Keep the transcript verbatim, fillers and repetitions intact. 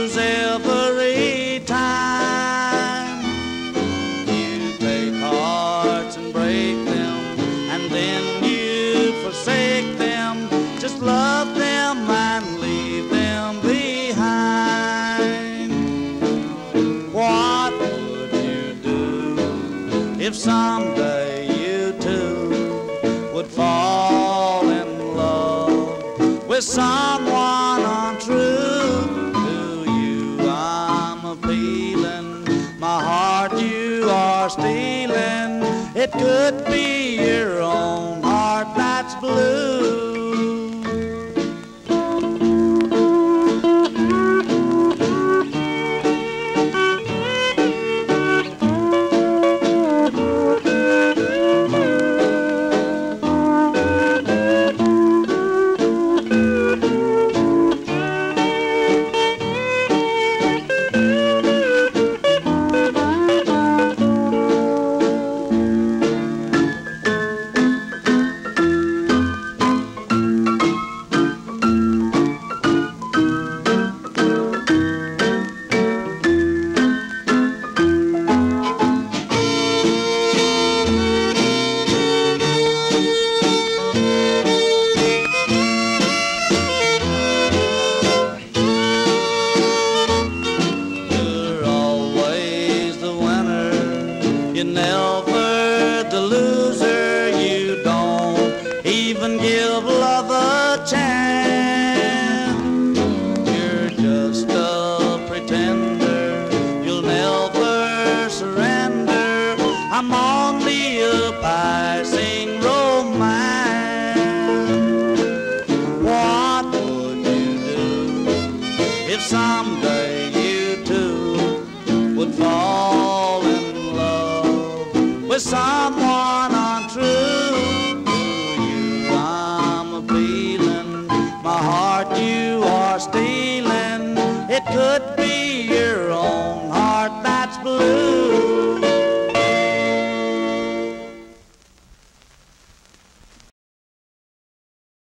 lose every time. You take hearts and break them, and then you forsake them. Just love them and leave them behind. What would you do if someday you too would fall in love with someone untrue to you? I'm appealing, my heart you are stealing. It could be your own heart that's blue. You're never the loser. You don't even give love a chance. You're just a pretender. You'll never surrender. I'm only a passing romance. What would you do if someday you too would fall in love with someone untrue to you? I'm appealing, my heart you are stealing. It could be your own heart that's blue.